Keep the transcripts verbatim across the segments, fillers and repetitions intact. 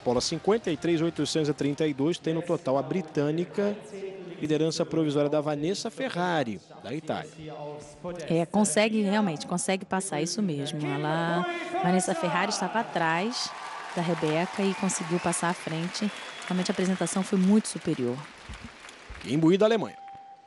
Paula, cinquenta e três mil oitocentos e trinta e dois, tem no total a britânica, liderança provisória da Vanessa Ferrari, da Itália. É, consegue realmente, consegue passar, isso mesmo. Ela, Vanessa Ferrari estava atrás da Rebeca e conseguiu passar à frente. Realmente a apresentação foi muito superior. Kim Bui, da Alemanha.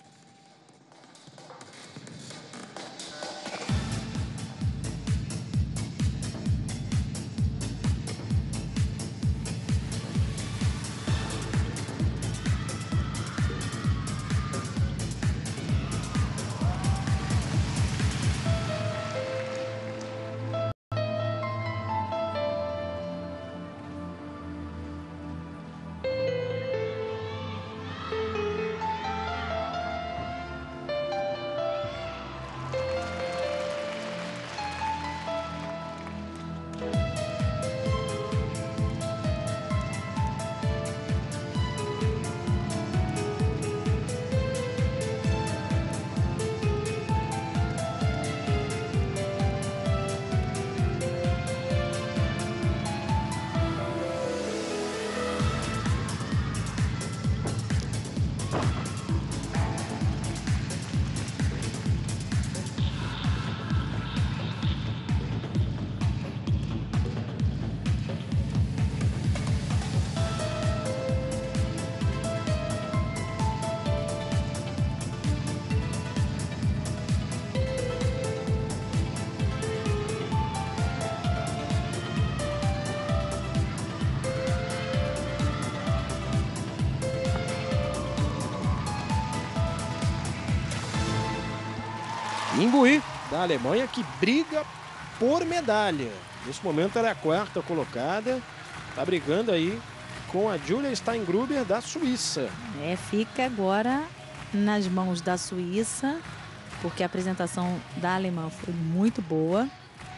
Kim Bui, da Alemanha, que briga por medalha. Nesse momento ela é a quarta colocada. Está brigando aí com a Julia Steingruber, da Suíça. É, fica agora nas mãos da Suíça, porque a apresentação da alemã foi muito boa.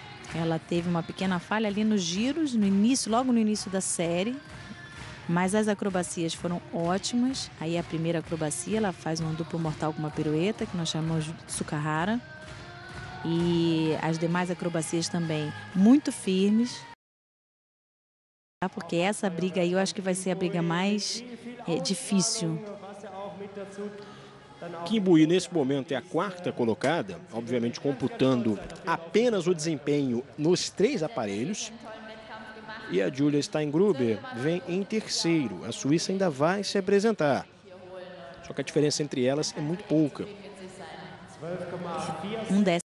Ela teve uma pequena falha ali nos giros, no início, logo no início da série. Mas as acrobacias foram ótimas. Aí a primeira acrobacia, ela faz um duplo mortal com uma pirueta, que nós chamamos de Tsukahara. E as demais acrobacias também muito firmes. Porque essa briga aí eu acho que vai ser a briga mais é, difícil. Kim Bui, nesse momento, é a quarta colocada, obviamente computando apenas o desempenho nos três aparelhos. E a Julia Steingruber vem em terceiro. A Suíça ainda vai se apresentar. Só que a diferença entre elas é muito pouca. Um décimo.